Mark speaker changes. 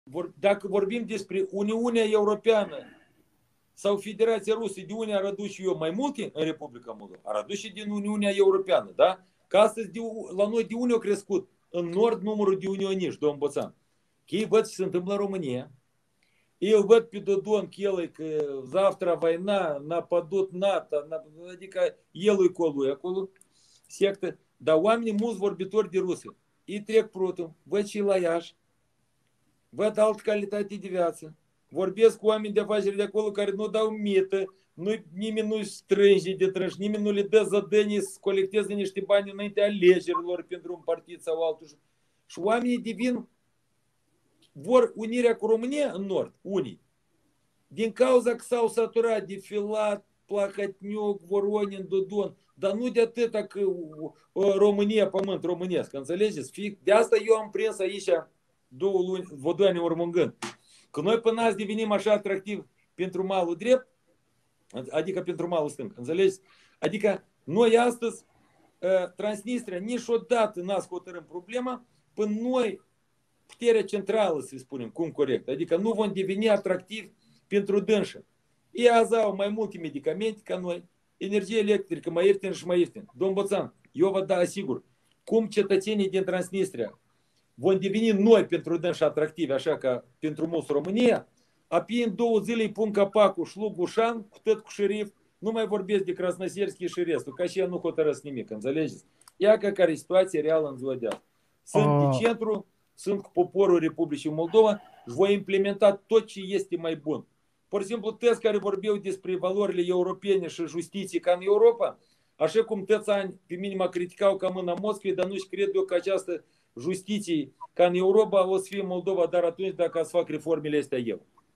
Speaker 1: Dacă vorbim despre Uniunea Europeană sau Federația Rusă, de unde ar aduce eu mai multe în Republica Moldova? Ar aduce din Uniunea Europeană, da? Că astăzi la noi de unde a crescut? În nord numărul de unioniști, domn Boțan. Că ei văd ce se întâmplă în România. Ei văd pe Dodon că завтра война, нападут НАТО, adică el e acolo, sectă, dar oamenii mulți vorbitori de rusă. Ei trec prutul, văd și la Iași, văd altă calitate de viață, vorbesc cu oameni de afaceri de acolo care nu dau mită, nimeni nu strânge de trânși, nimeni nu le dă zădănii să colecteze niște bani înainte alegerilor pentru un partid sau altul. Și oamenii devin, vor unirea cu România în nord, unii. Din cauza că s-au săturat de Filat, Placătniuc, Voronin, Dodon, dar nu de atâta că România, pământ românesc, înțelegeți? De asta eu am prins aici 2 luni, 2 ani urmângând. Că noi până azi devenim așa atractiv pentru malul drept, adică pentru malul stâng, înțelegeți? Adică noi astăzi, Transnistria, niciodată n-ați hotărâm problema până noi, puterea centrală, să spunem, cum corect, adică nu vom deveni atractivi pentru dânsă. Ei azi au mai multe medicamente ca noi, energie electrică mai ieftin și mai ieftin. Domn Boțan, eu vă asigur, cum cetățenii din Transnistria vom deveni noi pentru dânsă atractivi, așa ca pentru mulți România, apoi în 2 zile îi pun capacul Șlugușan, cu tot cu șerif, nu mai vorbesc de Krasnoserski și restul, ca și el nu hotărăsc nimic, înțelegeți? Ia ca care e situația reală în ziua de azi. Sunt de centru, sunt cu poporul Republicii Moldova și voi implementa tot ce este mai bun. Pur și simplu, toți care vorbeau despre valorile europene și justiție ca în Europa, așa cum toți ani pe mine mă criticau ca mâna Moscovei, dar nu-și cred eu că această justiție ca în Europa o să fie în Moldova, dar atunci dacă să fac reformele astea eu.